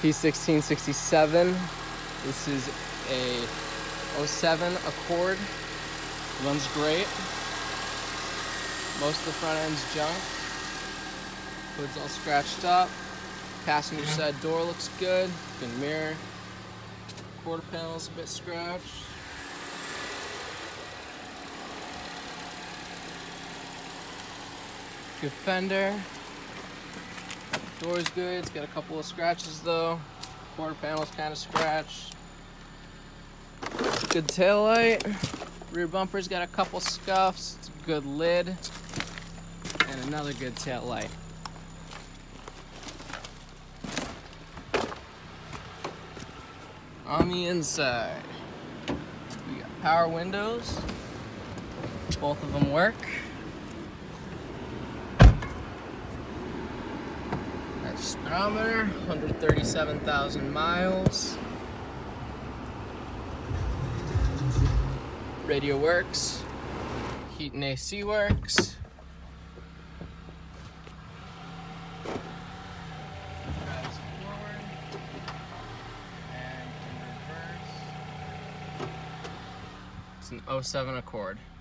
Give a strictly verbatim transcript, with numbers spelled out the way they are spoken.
P sixteen sixty-seven. This is a oh seven Accord. Runs great. Most of the front end's junk. Hood's all scratched up. Passenger side door looks good. Good mirror. Quarter panel's a bit scratched. Good fender. Door's good. It's got a couple of scratches though. Quarter panel's kind of scratched. Good tail light. Rear bumper's got a couple scuffs. It's a good lid. And another good tail light. On the inside, we got power windows. Both of them work. That's speedometer, one hundred thirty-seven thousand miles. Radio works. Heat and A C works. Drives forward and in reverse. It's an oh seven Accord.